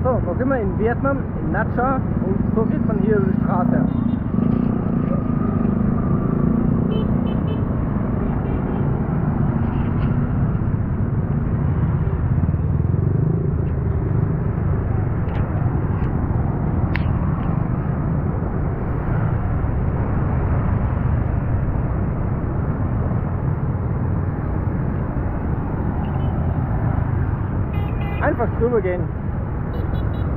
So, da sind wir in Vietnam, in Nha Trang, und so geht man hier über die Straße. Einfach drüber gehen.